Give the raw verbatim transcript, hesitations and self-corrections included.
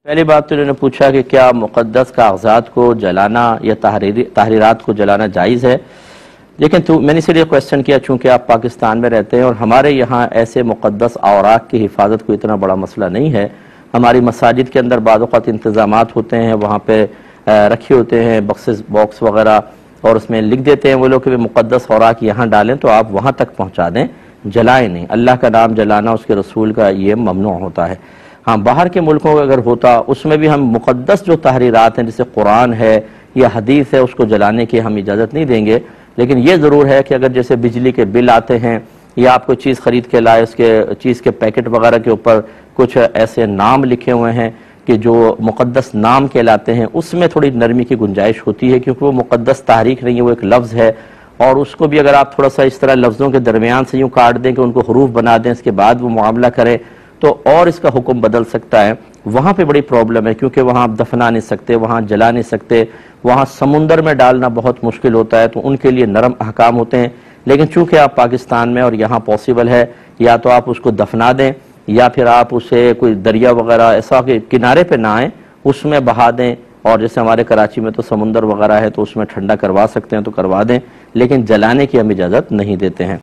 پہلی بات تو انہوں نے پوچھا کہ کیا مقدس کاغذات کو جلانا یا تحریری تحریرات کو جلانا جائز ہے. لیکن تو میں نے اس لیے کویسچن کیا چونکہ آپ پاکستان میں رہتے ہیں اور ہمارے یہاں ایسے مقدس اوراق کی حفاظت کو اتنا بڑا مسئلہ نہیں ہے. ہماری مساجد کے اندر بعض اوقات انتظامات ہوتے ہیں، وہاں پہ رکھے ہوتے ہیں بکسز باکس وغیرہ، اور اس میں لکھ دیتے ہیں وہ لوگ کہ مقدس اوراق یہاں ڈالیں تو آپ وہاں تک پہنچا دیں، جلائیں نہیں. اللہ کا نام جلانا اس کے رسول کا یہ ممنوع ہوتا ہے. ہاں باہر کے ملکوں کا اگر ہوتا اس میں بھی ہم مقدس جو تحریرات ہیں جیسے قرآن ہے یا حدیث ہے اس کو جلانے کی ہم اجازت نہیں دیں گے. لیکن یہ ضرور ہے کہ اگر جیسے بجلی کے بل آتے ہیں یا آپ کوئی چیز خرید کے لائے، اس کے چیز کے پیکٹ وغیرہ کے اوپر کچھ ایسے نام لکھے ہوئے ہیں کہ جو مقدس نام کہلاتے ہیں، اس میں تھوڑی نرمی کی گنجائش ہوتی ہے کیونکہ وہ مقدس تحریک نہیں ہے، وہ ایک لفظ ہے. اور اس کو بھی اگر آپ تھوڑا سا اس طرح لفظوں کے درمیان سے یوں کاٹ دیں کہ ان کو حروف بنا دیں، اس کے بعد وہ معاملہ کریں تو اور اس کا حکم بدل سکتا ہے. وہاں پہ بڑی پرابلم ہے کیونکہ وہاں آپ دفنا نہیں سکتے، وہاں جلا نہیں سکتے، وہاں سمندر میں ڈالنا بہت مشکل ہوتا ہے، تو ان کے لیے نرم احکام ہوتے ہیں. لیکن چونکہ آپ پاکستان میں اور یہاں پاسبل ہے، یا تو آپ اس کو دفنا دیں یا پھر آپ اسے کوئی دریا وغیرہ ایسا کہ کنارے پہ نہ آئیں اس میں بہا دیں، اور جیسے ہمارے کراچی میں تو سمندر وغیرہ ہے تو اس میں ٹھنڈا کروا سکتے ہیں تو کروا دیں، لیکن جلانے کی ہم اجازت نہیں دیتے ہیں.